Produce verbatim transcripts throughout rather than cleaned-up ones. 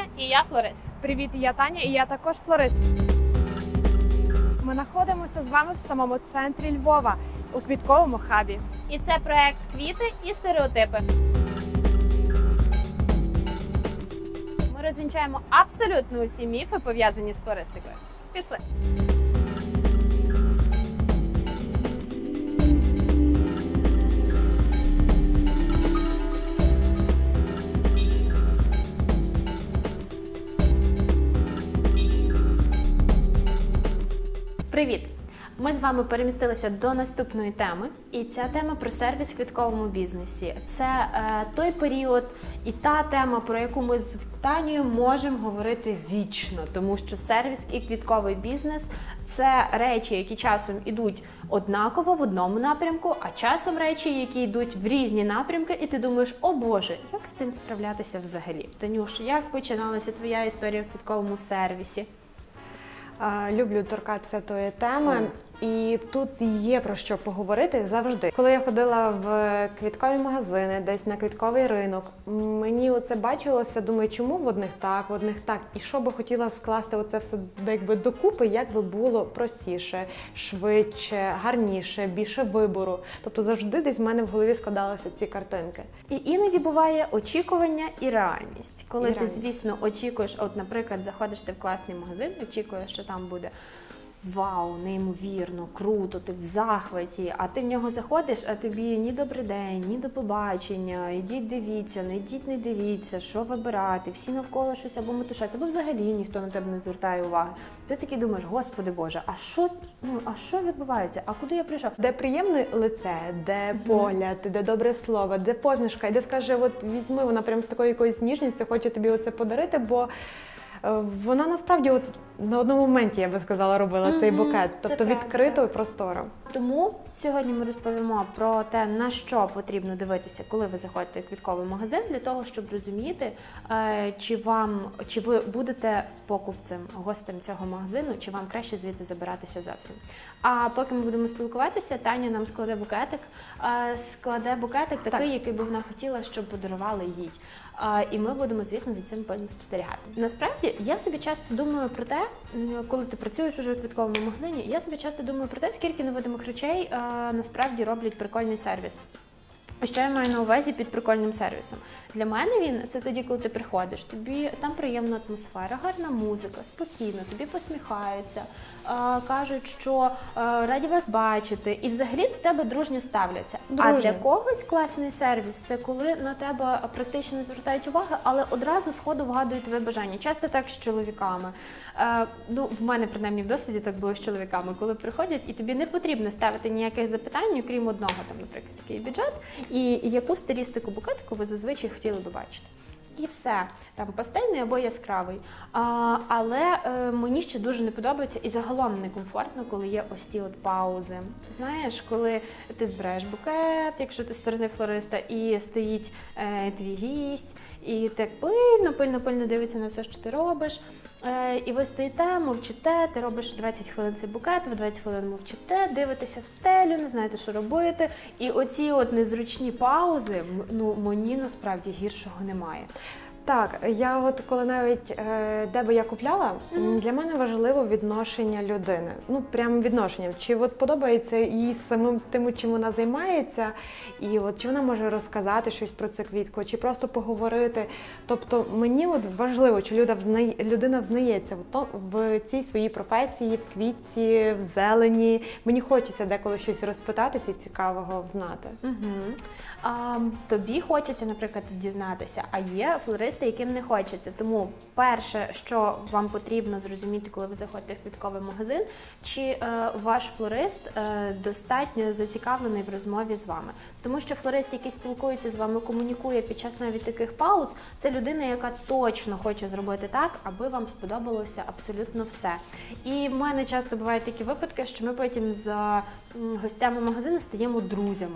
і я флорист. Привіт, я Таня, і я також флорист. Ми знаходимося з вами в самому центрі Львова, у квітковому хабі. І це проект «Квіти і стереотипи». Ми розвінчаємо абсолютно усі міфи, пов'язані з флористикою. Пішли! Привіт! Ми з вами перемістилися до наступної теми, і ця тема про сервіс в квітковому бізнесі. Це е, той період і та тема, про яку ми з Танею можемо говорити вічно, тому що сервіс і квітковий бізнес – це речі, які часом йдуть однаково в одному напрямку, а часом речі, які йдуть в різні напрямки, і ти думаєш, о Боже, як з цим справлятися взагалі? Танюш, як починалася твоя історія в квітковому сервісі? Люблю торкатися тої теми, і тут є про що поговорити завжди. Коли я ходила в квіткові магазини, десь на квітковий ринок, мені оце бачилося, думаю, чому в одних так, в одних так, і що би хотіла скласти оце все якби докупи, як би було простіше, швидше, гарніше, більше вибору. Тобто завжди десь в мене в голові складалися ці картинки. І іноді буває очікування і реальність. Коли І ти, реальність. звісно, очікуєш, от, наприклад, заходиш ти в класний магазин, очікуєш, що там буде вау, неймовірно, круто, ти в захваті, а ти в нього заходиш, а тобі ні добрий день, ні до побачення, ідіть дивіться, не йдіть не дивіться, що вибирати, всі навколо щось або метушаться, або взагалі ніхто на тебе не звертає уваги. Ти такий думаєш, Господи Боже, а що, ну, а що відбувається, а куди я прийшов? Де приємне лице, де погляд, де добре слово, де посмішка, і де скаже, от візьми, вона прям з такою якоюсь ніжністю хоче тобі оце подарити, бо вона насправді от на одному моменті, я би сказала, робила mm-hmm. цей букет, тобто відкрито і просторо. Тому сьогодні ми розповімо про те, на що потрібно дивитися, коли ви заходите в квітковий магазин, для того, щоб розуміти, чи вам, чи ви будете покупцем, гостем цього магазину, чи вам краще звідти забиратися зовсім. А поки ми будемо спілкуватися, Таня нам складе букетик, складе букетик такий, так. який би вона хотіла, щоб подарували їй. І ми будемо, звісно, за цим спостерігати. Насправді, я собі часто думаю про те, коли ти працюєш уже у квітковому магазині, я собі часто думаю про те, скільки невидимих речей насправді роблять прикольний сервіс. Що я маю на увазі під прикольним сервісом? Для мене він – це тоді, коли ти приходиш, тобі там приємна атмосфера, гарна музика, спокійно, тобі посміхаються, кажуть, що раді вас бачити, і взагалі до тебе дружньо ставляться. Дружні. А для когось класний сервіс – це коли на тебе практично не звертають уваги, але одразу сходу вгадують твоє бажання. Часто так з чоловіками. Ну, в мене, принаймні, в досвіді так було з чоловіками, коли приходять, і тобі не потрібно ставити ніяких запитань, окрім одного, там, наприклад, такий бюджет, і яку стилістику букетику ви зазвичай хотіли би бачити. І все. Там пастельний або яскравий. А, але е, мені ще дуже не подобається і загалом некомфортно, коли є ось ці от паузи. Знаєш, коли ти збираєш букет, якщо ти з сторони флориста, і стоїть е, твій гість, і так пильно-пильно-пильно дивиться на все, що ти робиш. Е, і ви стоїте, мовчите, ти робиш двадцять хвилин цей букет, ви двадцять хвилин мовчите, дивитеся в стелю, не знаєте, що робити. І оці от незручні паузи, ну, мені насправді гіршого немає. Так, я от коли навіть е, де би я купляла, mm-hmm. для мене важливо відношення людини. Ну, прямо відношення. Чи от подобається їй самим тим, чим вона займається, і от чи вона може розказати щось про цю квітку, чи просто поговорити. Тобто мені от важливо, чи людина взнає, людина взнається в, то, в цій своїй професії, в квітці, в зелені. Мені хочеться деколи щось розпитатися і цікавого знати. Mm-hmm. А, тобі хочеться, наприклад, дізнатися, а є флористи, яким не хочеться. Тому перше, що вам потрібно зрозуміти, коли ви заходите в квітковий магазин, чи е, ваш флорист е, достатньо зацікавлений в розмові з вами. Тому що флорист, який спілкується з вами, комунікує під час навіть таких пауз, це людина, яка точно хоче зробити так, аби вам сподобалося абсолютно все. І в мене часто бувають такі випадки, що ми потім з гостями магазину стаємо друзями.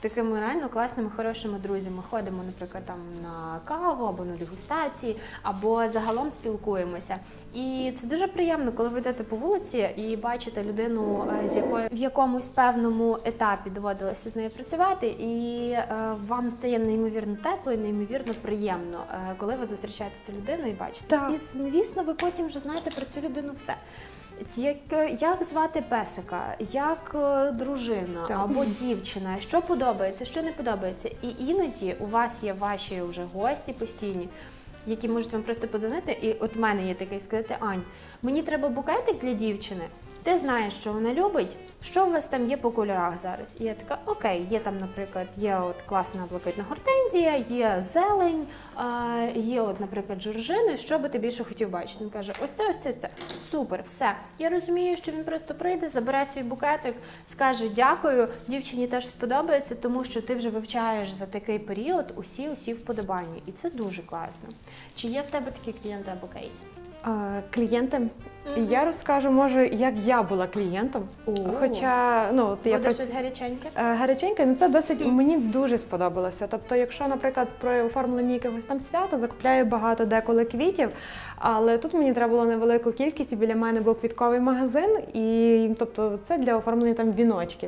такими реально класними, хорошими друзями. Ходимо, наприклад, там на каву або на дегустації, або загалом спілкуємося. І це дуже приємно, коли ви йдете по вулиці і бачите людину, з якою в якомусь певному етапі доводилося з нею працювати, і е, вам стає неймовірно тепло і неймовірно приємно, е, коли ви зустрічаєте цю людину і бачите. Так. І, звісно, ви потім вже знаєте про цю людину все. Як, як звати песика, як е, дружина Так. або дівчина, що подобається, що не подобається. І іноді у вас є ваші вже гості постійні, які можуть вам просто подзвонити, і от в мене є такий сказати: Ань, мені треба букетик для дівчини, ти знаєш, що вона любить, що у вас там є по кольорах зараз? І я така: окей, є там, наприклад, є от класна блакитна гортензія, є зелень, е, є от, наприклад, жоржини, що би ти більше хотів бачити? Він каже: ось це, ось це, це. Супер, все. Я розумію, що він просто прийде, забере свій букетик, скаже дякую, дівчині теж сподобається, тому що ти вже вивчаєш за такий період усі-усі вподобання. І це дуже класно. Чи є в тебе такі клієнти або кейси? Е, Клієнти. Мгм. Я розкажу, може, як я була клієнтом. О. Хоча, ну, от я Буде прац- щось гаряченьке? Е, Гаряченька, ну це досить Мгм. мені дуже сподобалося. Тобто, якщо, наприклад, при оформленні якогось там свята закупляю багато деколи квітів, але тут мені треба було невелику кількість, і біля мене був квітковий магазин, і тобто це для оформлення там віночків.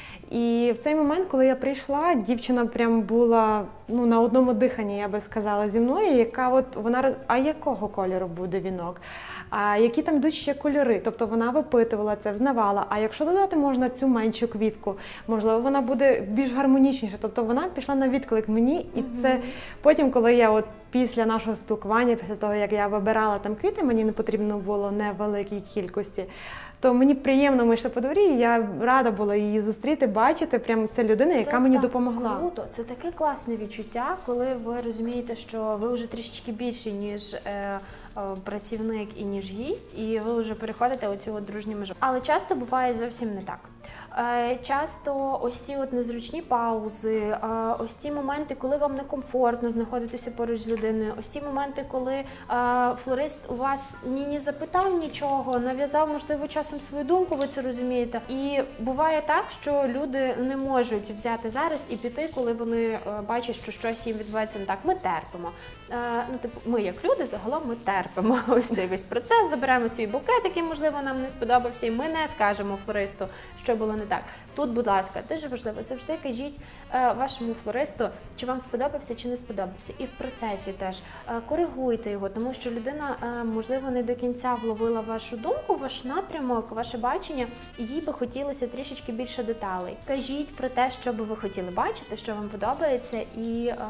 І в цей момент, коли я прийшла, дівчина прям була ну на одному диханні, я би сказала, зі мною, яка от вона роз... а якого кольору буде вінок? А які там йдуть ще кольори? Тобто вона випитувала це, взнавала. А якщо додати можна цю меншу квітку, можливо, вона буде більш гармонічніша. Тобто вона пішла на відклик мені, і це потім, коли я от після нашого спілкування, після того, як я вибирала там квіти, мені не потрібно було невеликій кількості, то мені приємно, ми йшли по дворі, і я рада була її зустріти, бачити, прямо це людина, яка Це мені так допомогла. Круто, це таке класне відчуття, коли ви розумієте, що ви вже трішечки більше, ніж е, е, працівник і ніж гість, і ви вже переходите оцю от дружню межу. Але часто буває зовсім не так. Е, часто ось ці от незручні паузи, е, ось ці моменти, коли вам некомфортно знаходитися поруч з людиною, ось ці моменти, коли е, флорист у вас ні не запитав нічого, нав'язав, можливо, часом свою думку, ви це розумієте. І буває так, що люди не можуть взяти зараз і піти, коли вони е, бачать, що щось їм відбувається не так. Ми терпимо. Е, ну, типу, ми, як люди, загалом ми терпимо ось цей весь процес, заберемо свій букет, який, можливо, нам не сподобався, і ми не скажемо флористу, що було не так. Тут, будь ласка, дуже важливо, завжди кажіть е, вашому флористу, чи вам сподобався, чи не сподобався. І в процесі теж е, коригуйте його, тому що людина, е, можливо, не до кінця вловила вашу думку, ваш напрямок, ваше бачення, і їй би хотілося трішечки більше деталей. Кажіть про те, що би ви хотіли бачити, що вам подобається, і е,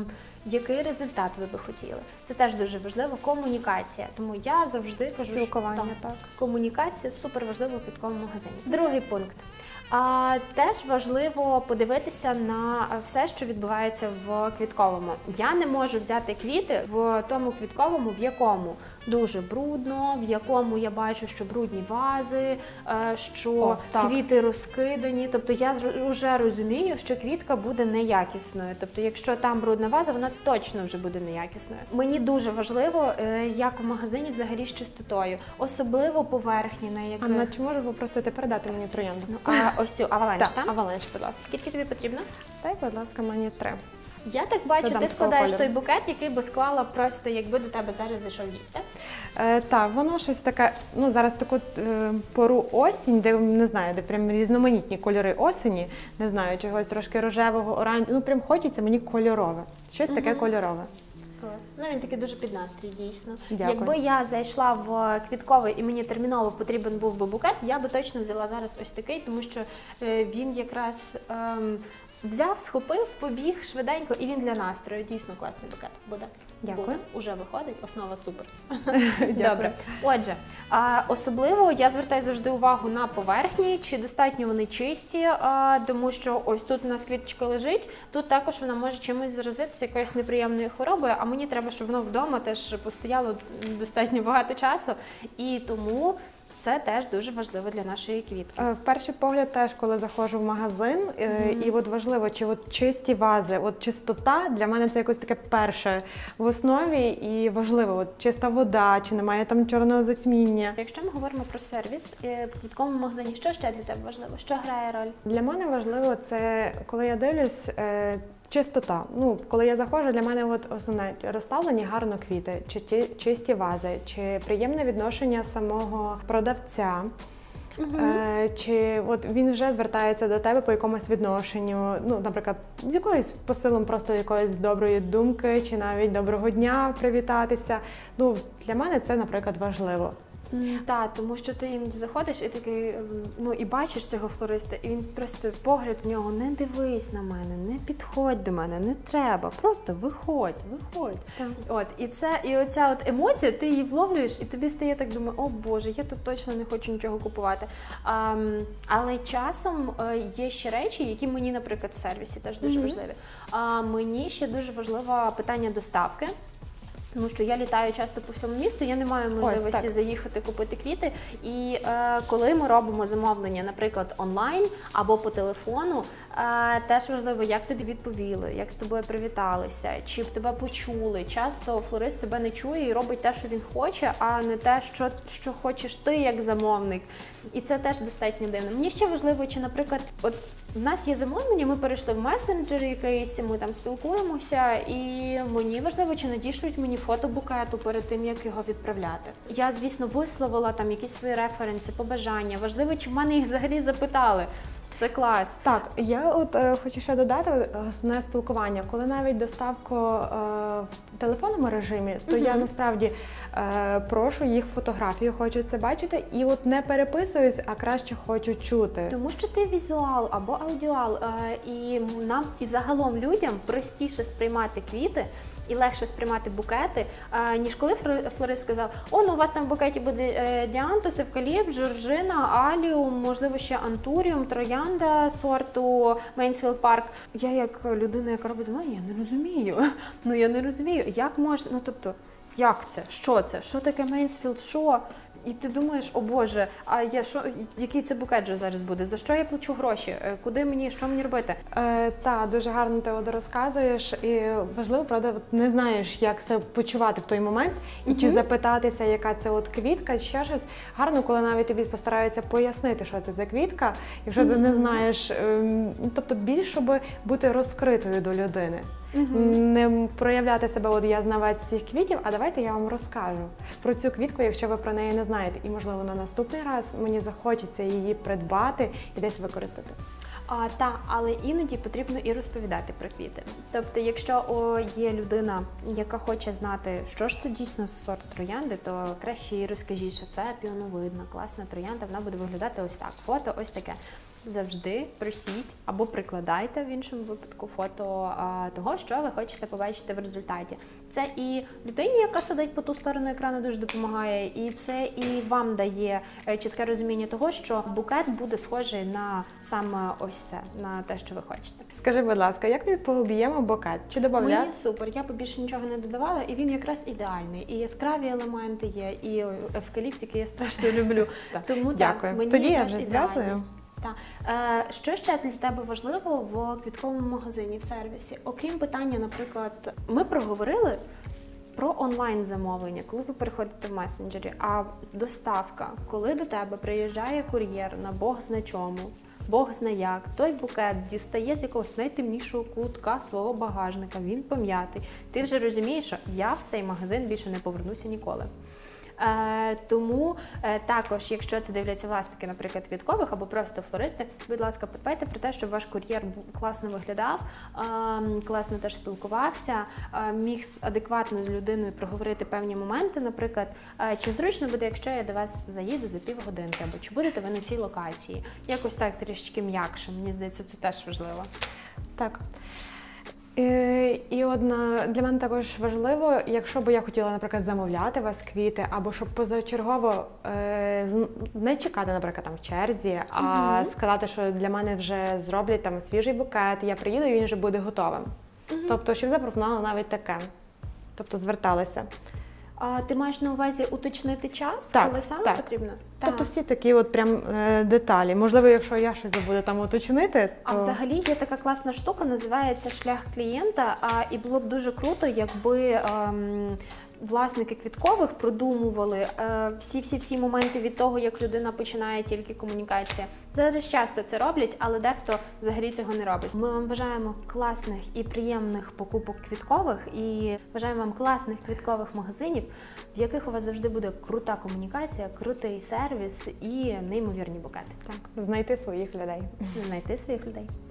який результат ви би хотіли. Це теж дуже важливо, комунікація. Тому я завжди кажу, Спілкування, що, так. комунікація супер важлива в квітковому магазині. Другий пункт. А, теж важливо подивитися на все, що відбувається в квітковому. Я не можу взяти квіти в тому квітковому, в якому дуже брудно, в якому я бачу, що брудні вази, е, що О, так. квіти розкидані. Тобто я вже розумію, що квітка буде неякісною. Тобто якщо там брудна ваза, вона точно вже буде неякісною. Мені дуже важливо, е, як в магазині взагалі з чистотою. Особливо поверхні, на яких... Анна, чи можу попросити передати мені троянду? Звісно. А ось цю аваленч, Так, так? аваленч, будь ласка. Скільки тобі потрібно? Так, будь ласка, мені три. Я так бачу, Додам ти такого складаєш кольору. той букет, який би склала просто, якби до тебе зараз зайшов гість, так? Е, так, воно щось таке, ну зараз таку е, пору осінь, де не знаю, де прям різноманітні кольори осені, не знаю, чогось трошки рожевого, оранжевого, ну прям хочеться мені кольорове, щось таке кольорове. Клас. Ну він такий дуже під настрій, дійсно. Дякую. Якби я зайшла в квітковий і мені терміново потрібен був би букет, я би точно взяла зараз ось такий, тому що е, він якраз ем, взяв, схопив, побіг швиденько, і він для настрою. Дійсно класний букет буде. Дякую. Буде. Уже виходить, основа супер. Дякую. Добре. Отже, а, особливо я звертаю завжди увагу на поверхні, чи достатньо вони чисті, а, тому що ось тут у нас квіточка лежить, тут також вона може чимось заразитися, якоюсь неприємною хворобою, а мені треба, щоб воно вдома теж постояло достатньо багато часу, і тому Це теж дуже важливо для нашої квітки. Е, В перший погляд теж, коли заходжу в магазин, е, і от важливо, чи от чисті вази, от чистота, для мене це якось таке перше в основі, і важливо, от чиста вода, чи немає там чорного затьміння. Якщо ми говоримо про сервіс е, в квітковому магазині, що ще для тебе важливо? Що грає роль? Для мене важливо це, коли я дивлюсь, е, чистота. Ну, коли я заходжу, для мене от основне розставлені гарно квіти, чи ті, чисті вази, чи приємне відношення самого продавця. Е, чи от він вже звертається до тебе по якомусь відношенню, ну, наприклад, з якоюсь посилом просто якоїсь доброї думки, чи навіть доброго дня привітатися. Ну, для мене це, наприклад, важливо. Так, тому що ти іноді заходиш і такий, ем, ну і бачиш цього флориста, і він просто погляд в нього: не дивись на мене, не підходь до мене, не треба, просто виходь, виходь. Так. От, і це, і оця от емоція, ти її вловлюєш, і тобі стає так, думаю, о Боже, я тут точно не хочу нічого купувати. А, але часом е, є ще речі, які мені, наприклад, в сервісі теж дуже Мгм. важливі. А мені ще дуже важливе питання доставки. Тому що я літаю часто по всьому місту, я не маю можливості так. заїхати купити квіти. І е, коли ми робимо замовлення, наприклад, онлайн або по телефону, е, теж важливо, як тобі відповіли, як з тобою привіталися, чи тебе почули. Часто флорист тебе не чує і робить те, що він хоче, а не те, що, що хочеш ти як замовник. І це теж достатньо дивно. Мені ще важливо, чи, наприклад, от в нас є замовлення, ми перейшли в месенджер якийсь, ми там спілкуємося, і мені важливо, чи надішлють мені фото букету перед тим, як його відправляти. Я, звісно, висловила там якісь свої референси, побажання. Важливо, чи в мене їх взагалі запитали. Це клас. Так, я от е, хочу ще додати е, основне спілкування. Коли навіть доставку е, в телефонному режимі, то я насправді е, прошу їх фотографію, хочу це бачити, і от не переписуюсь, а краще хочу чути. Тому що ти візуал або аудіал, е, і нам, і загалом людям простіше сприймати квіти і легше сприймати букети, е, ніж коли флори- флорист сказав: о, ну у вас там в букеті буде е, діантус, евкаліпт, жоржина, аліум, можливо, ще антуріум, троянда сорту Мейнсфілд Парк. Я як людина, яка робить замовлення, я не розумію. Ну я не розумію, як можна, ну тобто, як це, що це, що таке Мейнсфілд, що? І ти думаєш, о Боже, а я що, який це букет же зараз буде? За що я плачу гроші? Е, Куди мені, що мені робити? Е, та, дуже гарно ти от розказуєш, і важливо, правда, от не знаєш, як себе почувати в той момент, і чи запитатися, яка це от квітка, чи ще щось. Гарно, коли навіть тобі постараються пояснити, що це за квітка, якщо ти не знаєш, ем, тобто більш, щоб бути розкритою до людини. Не проявляти себе, от я знавець цих квітів, а давайте я вам розкажу про цю квітку, якщо ви про неї не знаєте. І, можливо, на наступний раз мені захочеться її придбати і десь використати. А, та, але іноді потрібно і розповідати про квіти. Тобто, якщо о, є людина, яка хоче знати, що ж це дійсно за сорт троянди, то краще їй розкажіть, що це піоновидна, класна троянда, вона буде виглядати ось так. Фото ось таке. Завжди просіть або прикладайте в іншому випадку фото а, того, що ви хочете побачити в результаті. Це і людині, яка сидить по ту сторону екрану, дуже допомагає, і це і вам дає е, чітке розуміння того, що букет буде схожий на саме ось це, на те, що ви хочете. Скажи, будь ласка, як тобі по об'єму букет? Чи додаєш? Мені супер, я побільше нічого не додавала, і він якраз ідеальний. І яскраві елементи є, і евкаліпт, який я страшно люблю. Тому Дякую. так, мені Тоді я якраз вже ідеальний. зв'язую. Так. Е, що ще для тебе важливо в квітковому магазині, в сервісі? Окрім питання, наприклад, ми проговорили про онлайн-замовлення, коли ви переходите в месенджері, а доставка, коли до тебе приїжджає кур'єр на Бог зна чому, Бог зна як, той букет дістає з якогось найтемнішого кутка свого багажника, він пом'ятий. Ти вже розумієш, що я в цей магазин більше не повернуся ніколи. Е, тому е, також, якщо це дивляться власники, наприклад, квіткових або просто флористи, будь ласка, подбайте про те, щоб ваш кур'єр класно виглядав, е, класно теж спілкувався, е, міг адекватно з людиною проговорити певні моменти, наприклад, е, чи зручно буде, якщо я до вас заїду за півгодинки, або чи будете ви на цій локації. Якось так трішки м'якше, мені здається, це теж важливо. Так. І, і одна, для мене також важливо, якщо б я хотіла, наприклад, замовляти вас квіти, або щоб позачергово е, з- не чекати, наприклад, там в черзі, а сказати, що для мене вже зроблять там свіжий букет, я приїду і він вже буде готовим. Тобто, щоб запропонували навіть таке. Тобто зверталися. А ти маєш на увазі уточнити час, Так, коли саме так. потрібно? Тобто Так. всі такі от прям е, деталі. Можливо, якщо я щось забуду там уточнити, то... А взагалі є така класна штука, називається шлях клієнта. А і було б дуже круто, якби ем, власники квіткових продумували всі-всі-всі моменти від того, як людина починає тільки комунікація. Зараз часто це роблять, але дехто взагалі цього не робить. Ми вам бажаємо класних і приємних покупок квіткових і бажаємо вам класних квіткових магазинів, в яких у вас завжди буде крута комунікація, крутий сервіс і неймовірні букети. Так, знайти своїх людей. Знайти своїх людей.